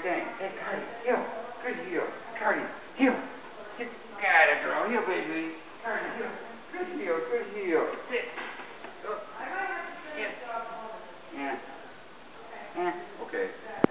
Dane. Hey, Cardi, heel. Good heel. Cardi, heel. You got it, girl. Heel, baby. Cardi, heel. Good heel. Good heel. Sit. Go. Yeah. Yeah. Okay.